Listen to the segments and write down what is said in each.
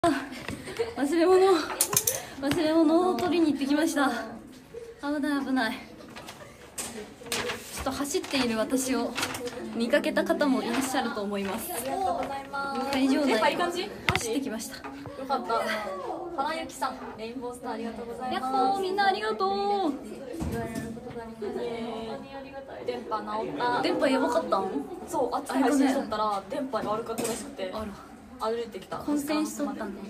忘れ物を取りに行ってきました。危ない危ない。ちょっと走っている私を見かけた方もいらっしゃると思います。 ありがとうございます。 会場内を走ってきました。 よかった。花雪さん、レインボースターありがとうございます。 やっほー、みんなありがとう。 電波治った。 電波やばかったん？ そう、あっちで配信しとったら電波が悪かったらしくて、歩いてきた。 混戦しとったんだよね。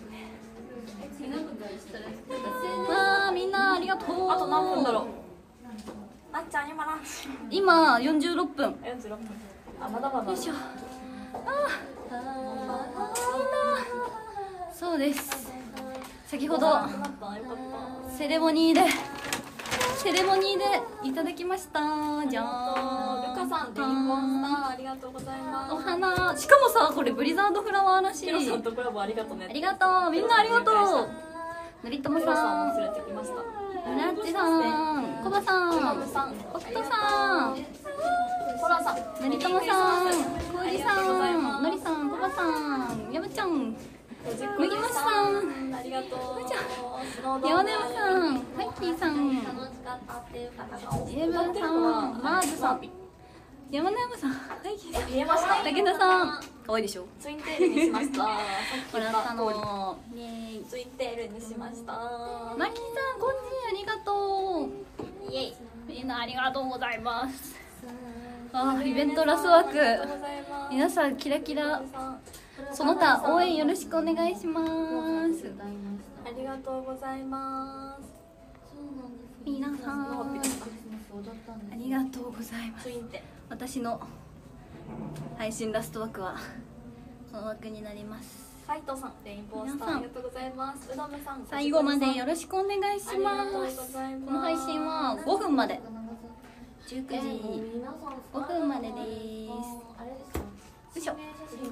わー、みんなありがとう。 あと何分だろう。なっちゃん今46分。 46分。あ、まだまだ。 よいしょ。そうです。先ほどセレモニーでいただきました。じゃーん。 ルカさん、レインボースターありがとうございます。 お花。しかもさ、これブリザードフラワーらしい。 ヒロさんとコラボありがとうね。 ありがとう。みんなありがとう。のりともさん。 連れてきました。 なっちさん。コバさん。おくとさん。 ホラさん。 のりともさん。こうじさん。のりさん。コバさん。やぶちゃん。麦虫さん。 ありがとう。 山根さん。ハイキーさん。エブさん。マーズさん。山根さん。ハイキーさん。 見えました。 武田さん。可愛いでしょ。 ツインテールにしました。 もらったの。 ツインテールにしました。 マキさん、こんにちは、ありがとう。 イエイ。 みんなありがとうございます。イベントラスワーク。皆さんキラキラ。その他応援よろしくお願いします。 ありがとうございます。 皆さんありがとうございます。私の配信ラスト枠はこの枠になります。 斉藤さん、レインボースターありがとうございます。うどめさん、 最後までよろしくお願いします。この配信は5分まで、19時5分までです。よいしょ。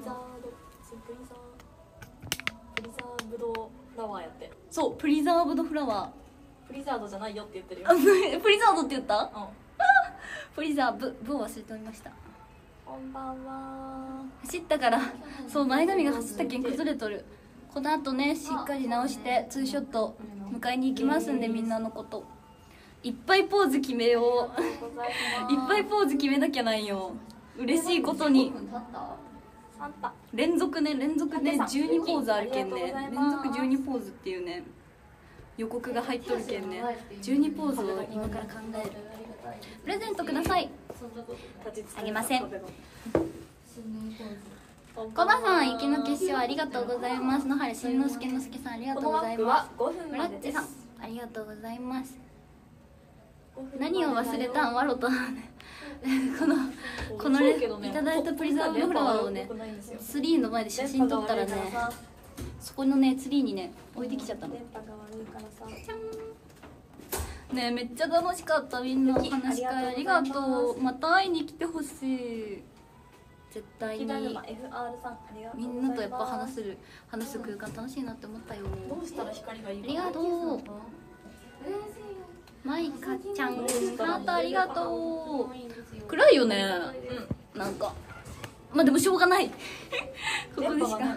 プリザーブドフラワーやって。 そう、プリザーブドフラワー。 プリザードじゃないよって言ってるよ。 プリザードって言った？ うん。 プリザーブを忘れておりました。 こんばんは。 走ったから、そう、前髪が走ったけん崩れとる。この後ね、しっかり直してツーショット迎えに行きますんで、みんなのこといっぱいポーズ決めよう。いっぱいポーズ決めなきゃないよ。嬉しいことに連続で12ポーズあるけんね。連続12ポーズっていうね、予告が入っとるけんね、12ポーズを今から考える。プレゼントください。あげません。コバさん、雪の結晶ありがとうございます。野原しんのすけのすけさんありがとうございます。ブラッチさんありがとうございます。何を忘れたんワロとこのね、いただいたプリザーブドフラワーをね、ツリーの前で写真撮ったらね、そこのねツリーにね置いてきちゃったの。ねえ、めっちゃ楽しかった。みんなお話し会ありがとう。また会いに来てほしい。絶対にみんなとやっぱ話す空間楽しいなって思ったよ。 どうしたら光がいい？ ありがとう。マイカちゃん、ハートありがとう。暗いよね。うん、なんかまあでもしょうがない。ここでしか。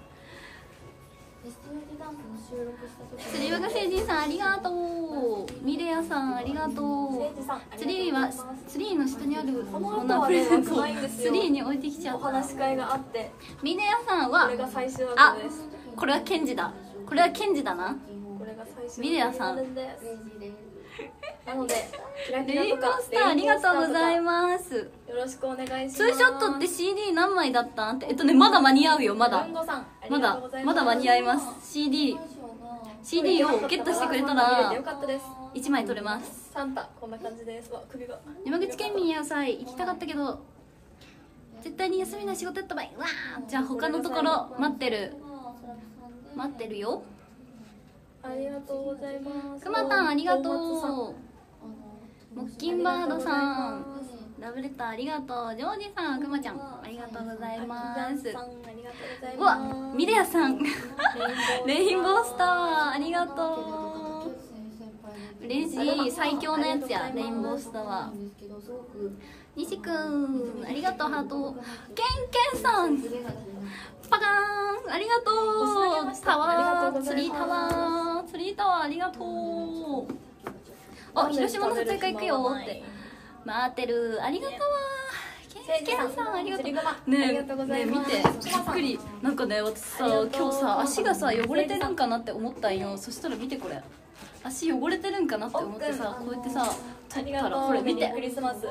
釣り輪が成人さんありがとう。ミレアさんありがとう。ツリーの下にあるものプレゼントをツリーに置いてきちゃった。 お話し会があって、 ミレアさんはこれが最終話です。 これはケンジだ。これはケンジだな。 これが最終ミレアさん。 なので、 レインボースターありがとうございます。 よろしくお願いします。 ツーショットって CD 何枚だったんって。まだ間に合うよ。まだ間に合います。CD をゲットしてくれたら1枚取れます。 サンタこんな感じです。わ、首が。 山口県民野菜行きたかったけど絶対に休みな仕事やった場合、わー、じゃあ他のところ待ってるよ。 ありがとうございます。 くまたんありがとう。モッキンバードさんラブレターありがとう。ジョージさん、くまちゃんありがとうございます。うわ、ミレアさんレインボースターありがとう。 嬉しい。最強のやつや、レインボースターは。西くんありがとう。ハート。ケンケンさんパカーンありがとう。タワーツリータワー、ツリータワーありがとう。あ、広島の撮影会行くよって待ってる。ありがとう。ケンケンさんありがとう。ねえ見て、びっくり。なんかね、私さ今日さ足がさ汚れてるんかなって思ったんよ。そしたら見てこれ、足汚れてるんかなって思ってさ、こうやってさ取ったらこれ見て、 クリスマス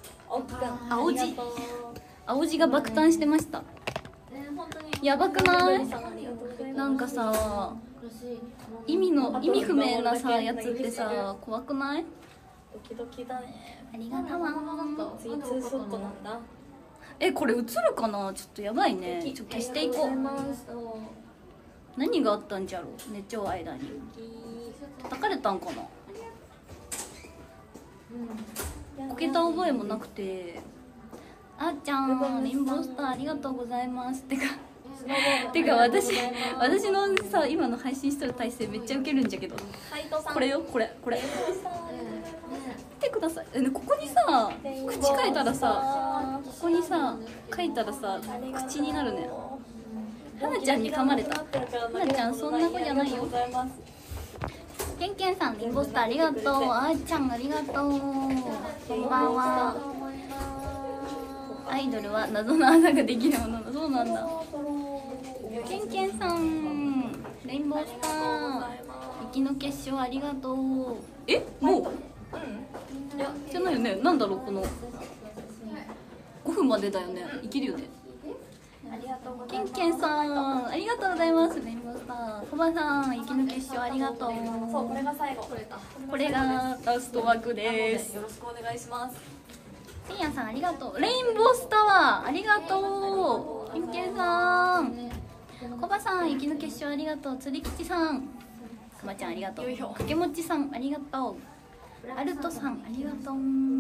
青字が爆誕してました。やばくない？なんかさ意味不明なさやつってさ怖くない？ ドキドキだね。 ありがとう。 次ツーショットなんだ。 これ映るかな？ちょっとやばいね。ちょっと消していこう。何があったんじゃろう、寝ちゃう間に。叩かれたんかな。こけた覚えもなくて。あーちゃんレインボースターありがとうございます。てか私のさ今の配信してる体勢めっちゃウケるんじゃけど、これよ、これ見てください。ここにさ口書いたらさ、ここにさ書いたらさ口になるね。はなちゃんに噛まれた。はなちゃんそんな子じゃないよ。ケンケンさんレインボースターありがとう。あーちゃんありがとう。こんばんは。アイドルは謎の技ができるものだ。そうなんだ。ケンケンさんレインボースター雪の結晶ありがとう。もうじゃないよね。なんだろう、この5分までだよね。いけるよね。ケンケンさんありがとうございます。レインボースターコバさん雪の結晶ありがとう。 そう、これが最後。 これがラスト枠です。 よろしくお願いします。 せいやさんありがとう。レインボースタワーありがとう。ケンケンさんコバさん雪の結晶ありがとう。釣り吉さんくまちゃんありがとう。かけもちさんありがとう。アルトさんありがとう。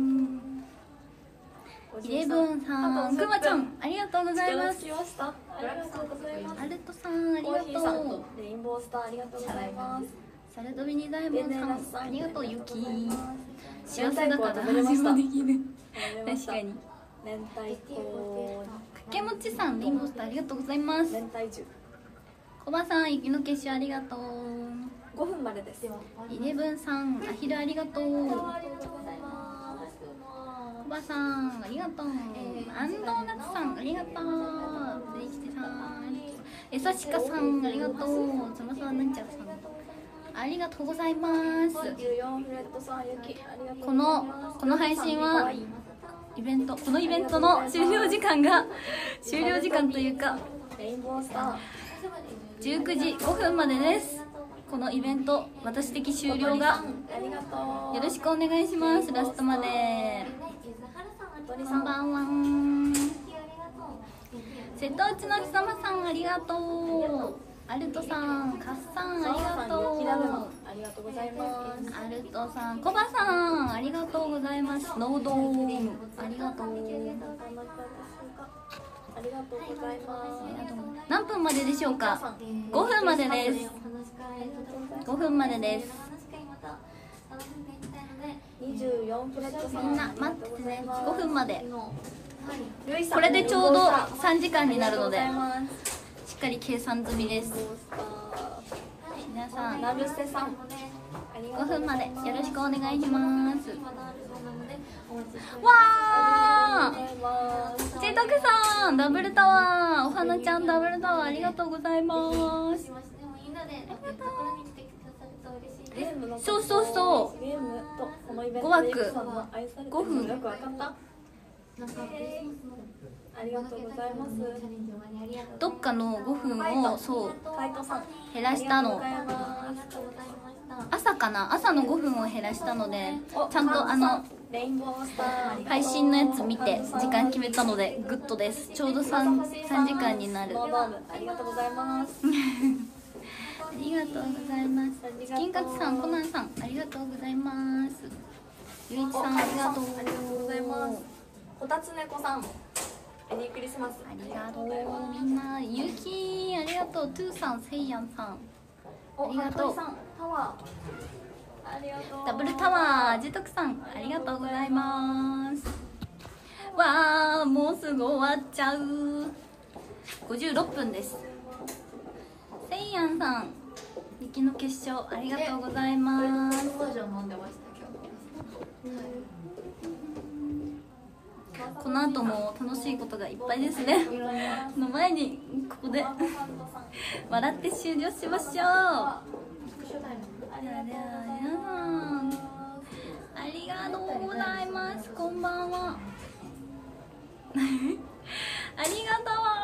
イレブンさんくまちゃんありがとうございます。アルトさんありがとう。 レインボースターありがとうございます。 サルドビニダイモンさんありがとう。ゆき幸せだから味もできる。確かに。 明太子。 かけもちさんレインボースターありがとうございます。 明太子。 コバさん雪の結晶ありがとう。 5分までです。 イレブンさんアヒルありがとう。コバさんありがとう。アンドーナツさんありがとう。釣り吉さんえさしかさんありがとう。つまさんなんちゃらさんありがとうございます。この配信はこのイベントの終了時間というか19時5分までです。このイベント私的終了がよろしくお願いします。ラストまで。こんばんは。瀬戸内の貴様さんありがとう。アルトさんカッさんありがとう。 ありがとうございます。 アルトさんコバさんありがとうございます。ノードームありがとう。 ありがとうございます。 何分まででしょうか。5分までです。5分までです。みんな待っててね。5分まで。これでちょうど3時間になるのでしっかり計算済みです。皆さん5分までよろしくお願いします。わーちいたくさんダブルタワー、お花ちゃんダブルタワーありがとうございます。そう5枠5分ありがとうございます。 どっかの5分をそう減らしたの。朝かな、朝の5分を減らしたのでちゃんと配信のやつ見て時間決めたのでグッドです。ちょうど 3時間になる。 ありがとうございます。 ありがとうございます。チキンカツさん、コナンさんありがとうございます。ゆいちさんありがとうございます。こたつねこさんメリークリスマスありがとう。みんなゆきありがとう。トゥーさん、セイヤンさんありがとう。 ありがとう。 ダブルタワージトクさんありがとうございます。わーもうすぐ終わっちゃう。56分です。せいやんさん雪の結晶ありがとうございます。この後も楽しいことがいっぱいですね。の前にここで笑って終了しましょう。ではでは皆さんありがとうございます。こんばんは。ありがとう。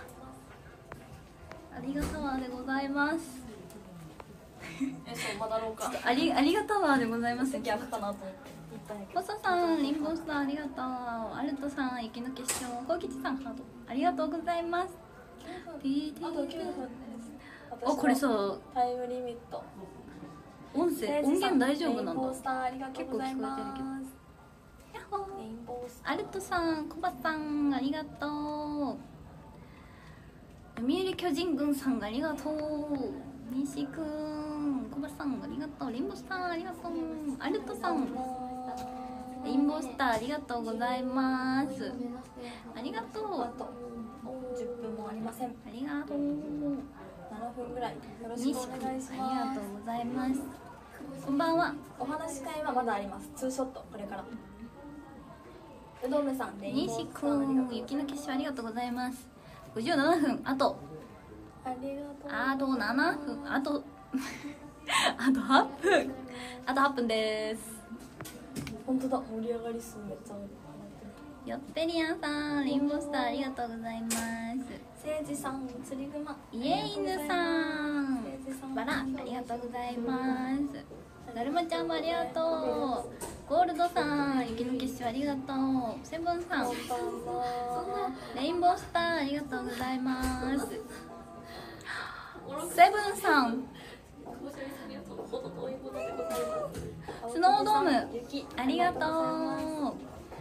ありがとうでございます。 そうまだろうか。 ありがとうでございます。 逆かなと思って。 ボソさん、リンボスターありがとう。アルトさん、雪の結晶。コウキチさん、ハートありがとうございます。 あと9分です。 あ、これさ、 タイムリミット。 音源大丈夫なんだ。 レインボースターありがとうございます。 結構聞こえてるけど。ヤッホー。 レインボースター。 アルトさん、コバさん、ありがとう。読売巨人軍さん、ありがとう。西くん、コバさん、ありがとう。リンボスター、ありがとう。アルトさん。レインボースターありがとうございます。ありがとう。 あと10分もありません。 ありがとう。 7分ぐらい。よろしくお願いします。 ありがとうございます。こんばんは。 お話し会はまだあります。ツーショットこれから。うどめさん、レインボー西スタくん、雪の結晶ありがとうございます。57分、あと7分、あとあと8分、あと8分です。 本当だ、盛り上がり数めっちゃよってりやんさん、レインボースターありがとうございます。 せいじさん、釣り熊、 家犬さん、バラありがとうございます。だるまちゃんもありがとう。ゴールドさん、雪の結晶ありがとう。セブンさん、レインボースターありがとうございます。セブンさん、スノードームありがとう。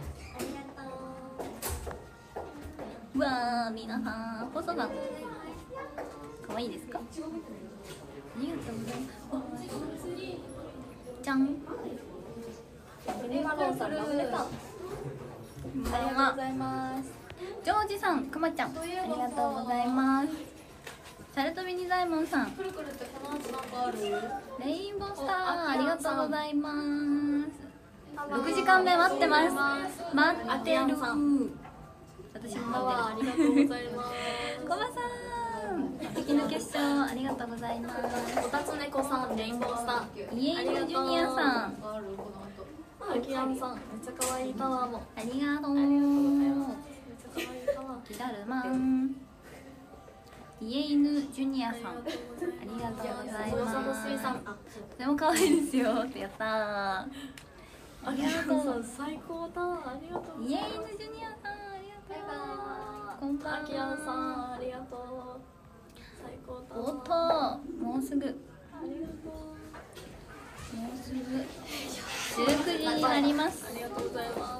うわー、皆さん、細さん、かわいいですか？ありがとうございます。じゃん。 ミニマロンさん、ラブレター。ありがとうございます。 ジョージさん、くまちゃん、ありがとうございます。サルトミニザイモンさん、 くるくるってこの後なんかある？ レインボースターありがとうございます。6時間目待ってます。待ってる。私も待ってる。 ありがとうございます。 コバさん、雪の結晶ありがとうございます。 こたつ猫さん、レインボースター。 家犬ジュニアさん、 あきらんさん、めっちゃ可愛いタワーも。 ありがとう。 めっちゃ可愛いタワー。 キダルマン、家犬ジュニアさん、ありがとうございます。とても可愛いですよってやったー。ありがとう。 最高だ。ありがとう。 家犬ジュニアさん、ありがとう。こんばんは。 あきらんさん、ありがとう。最高だ。 おっと、もうすぐ。 ありがとう。 もうすぐ19時になります。 ありがとうございます。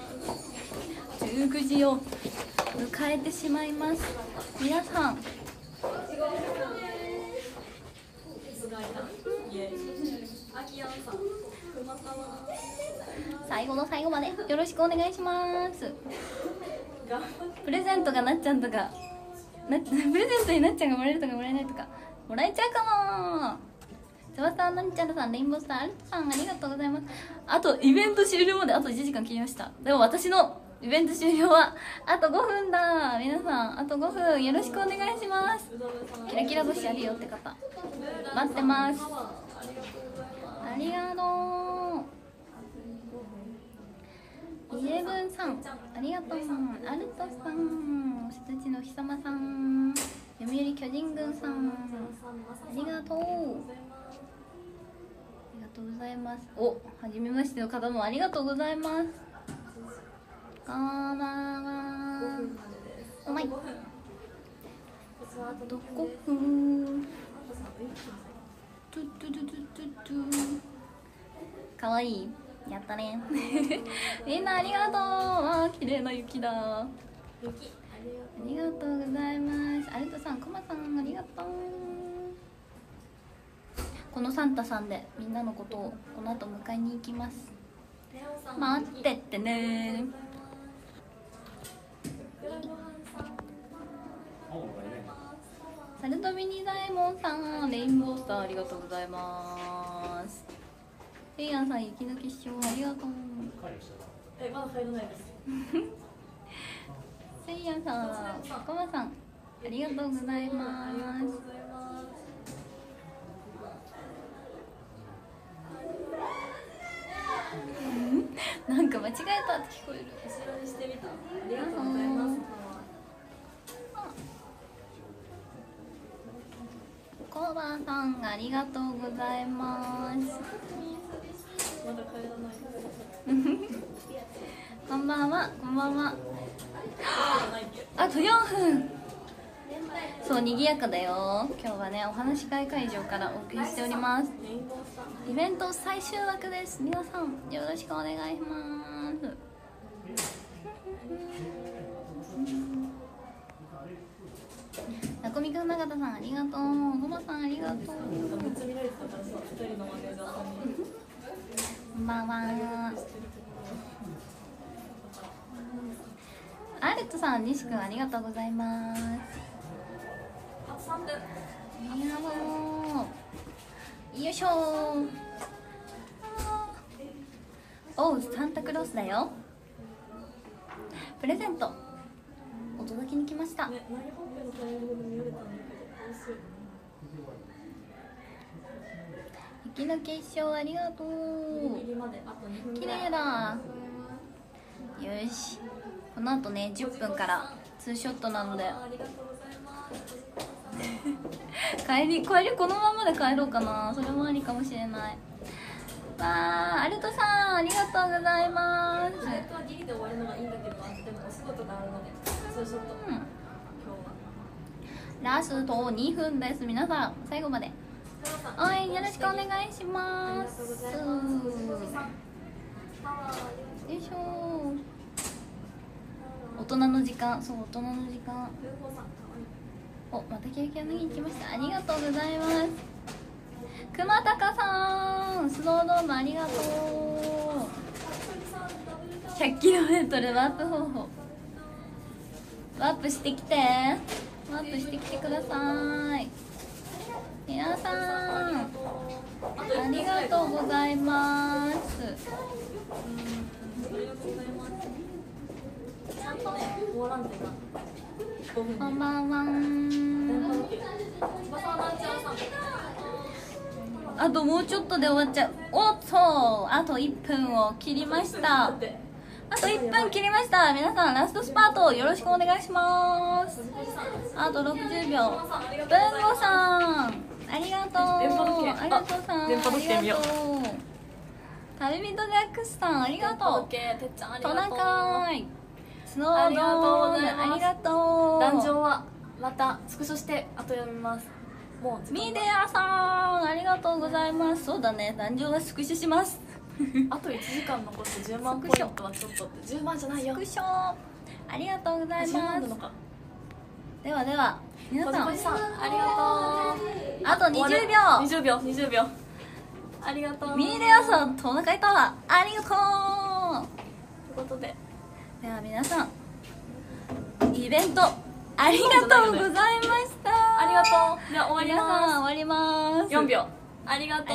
19時を迎えてしまいます。皆さん、最後の最後までよろしくお願いします。プレゼントがなっちゃんとかプレゼントになっちゃんがもらえるとかもらえないとかもらえちゃうかも。つばさん、なんちゃらさん、レインボースター、アルトさん、ありがとうございます。あとイベント終了まであと1時間切りました。でも私のイベント終了はあと5分だ。皆さん、あと5分よろしくお願いします。キラキラ星あるよって方待ってます。ありがとう。イレブンさん、ありがとう。アルトさん、お羊のお日様さん、読売巨人軍さん、ありがとう。ありがとうございます。お、はじめましての方もありがとうございます。こんばんは。うまい。どこふん。トゥトゥトゥトゥトゥトゥ。かわいい。やったね。みんなありがとう。わあ、綺麗な雪だ。ありがとうございます。アルトさん、コマさん、ありがとう。 このサンタさんでみんなのことをこの後迎えに行きます。待ってってね。サルトビニダイモンさん、レインボースターありがとうございます。レイアンさん、雪の結晶ありがとう。 まだ入らないです。 セイヤンさん、コマさん、ありがとうございます。なんか間違えたって聞こえる。 後ろにしてみた。ありがとうございます。 コバさん、ありがとうございます。 まだ帰らないです。 こんばんは、こんばんは。あと4分。そう、賑やかだよ。今日はね、お話し会会場からお送りしております。イベント最終枠です。皆さん、よろしくお願いします。なこみくん、永田さん、ありがとう。ごまさん、ありがとう。 めっちゃ見られてたからさ、2人のマネージャーさんに。 こんばんは。アルトさん、西くん、ありがとうございます。 あと3分。 いやもうよいしょ。おう、サンタクロースだよ。プレゼントお届けに来ました。 ね、何本編のタイミングで見られたんだけど、どうしよう。 雪の結晶ありがとう。 ギリまであと2分綺ぐらい。 麗だ。よし、この後ね10分からツーショットなのでありがとうございます。 帰りこのままで帰ろうかな。それもありかもしれない。わー、アルトさん、ありがとうございます。 本当はギリで終わるのがいいんだけど、でもお仕事があるので、ツーショット。今日は。 ラスト2分です。皆さん最後まで応援よろしくお願いします。よいしょ。大人の時間、そう、大人の時間。お、またキラキラ脱ぎに来ました。ありがとうございます。熊高さん、スノードームありがとう。100km ワープ方法、ワープしてきて、ワープしてきてください。皆さんありがとうございます。こんばんは。あともうちょっとで終わっちゃう。おっと、あと1分を切りました。あと1分切りました。皆さんラストスパートよろしくお願いします。あと60秒。文吾さんありがとう。ありがとうさん、ありがとう。旅人ジャックスさん、ありがとう。トナカイスノードームありがとう。 壇上はまたスクショして後読みます。もうミデアさん、ありがとうございます。そうだね、壇上はスクショします。 あと1時間残って10万ポイントはちょっとって10万じゃないよ。 スクショありがとうございます。ではでは皆さんありがとう。 あと20秒 20秒ありがとう。 ミデアさん、トナカイタワーありがとうということで、 では皆さんイベントありがとうございました。 ありがとう。では終わります。 皆さん終わります。 4秒。ありがとう。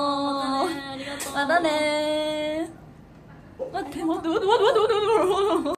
またね。待って待って待って待って待って。